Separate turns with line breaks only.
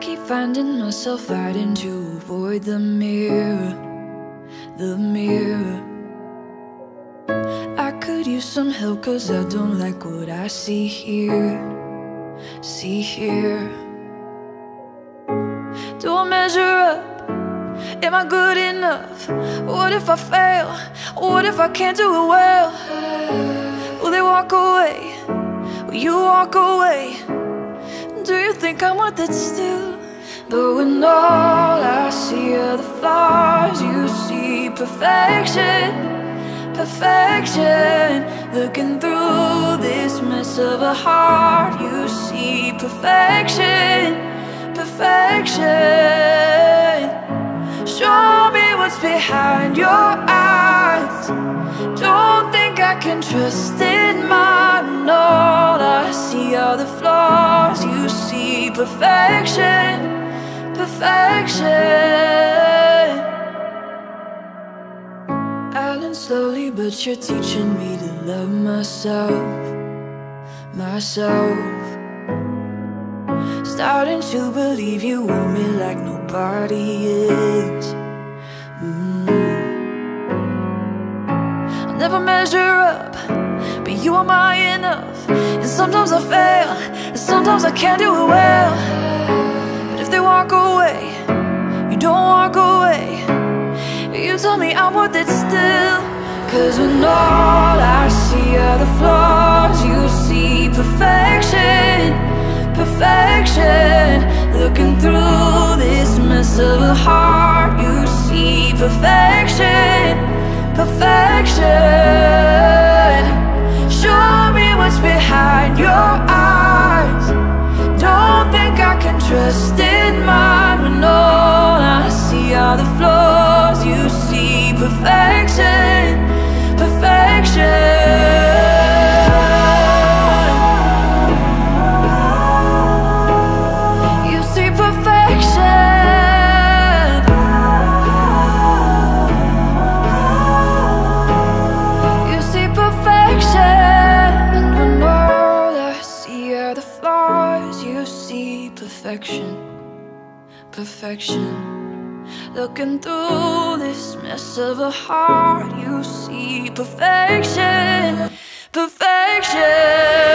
keep finding myself fighting to avoid the mirror, the mirror. I could use some help, cause I don't like what I see here, see here. Do I measure up? Am I good enough? What if I fail? What if I can't do it well? Will they walk away? Will you walk away? Do you think I'm worth it still? But when all I see are the flaws, you see perfection, perfection. Looking through this mess of a heart, you see perfection, perfection. Show me what's behind your eyes. Don't think I can trust in mine. All I see are the flaws, you see perfection, perfection. I learn slowly, but you're teaching me to love myself, myself. Starting to believe you want me like nobody is. I'll never measure up, but you are my enough. And sometimes I fail, and sometimes I can't do it well. But if they walk away, you don't walk away. You tell me I'm worth it still. Cause when all I see are the flaws, you see perfection, perfection. Looking through this mess of a heart, you see perfection, perfection. Show me what's behind your eyes. Don't think I can trust in mine. When all I see are the flaws, you see perfection, perfection. Perfection, perfection. Looking through this mess of a heart, you see perfection, perfection.